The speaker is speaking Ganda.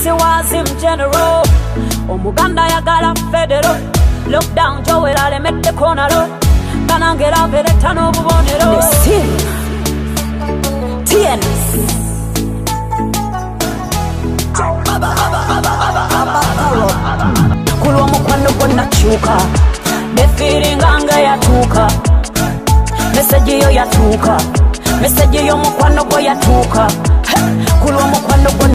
This was him general. Omuganda yagala federal. Lockdown Joel alemete the corner. Banangera veretano bubonero. TNS. Kulwa mukwano gwo Nakyuka. The feeling anga yatuka. Message yo yatuka. Message yo mukwano gwo yatuka. Kulwa mukwano gwo